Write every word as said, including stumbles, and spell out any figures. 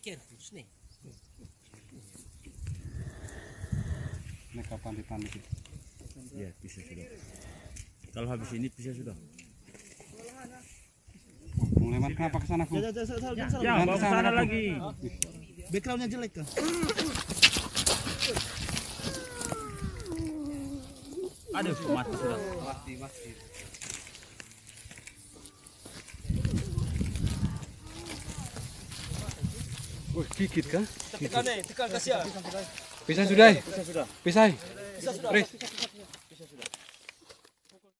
careful, snake. Ini kapan ditanik? Ya, bisa sudah. Kalau habis ini bisa sudah. Bung Leman kenapa ke sana, Bung? Ya, bawa ke sana lagi. Backgroundnya jelek kan? Aduh, mati sudah. Mati, mati. Wih, gigit kah? Tekan nih, tekan kasih ya. Bisa sudah? Bisa sudah. Bisa. Bisa sudah. Riz.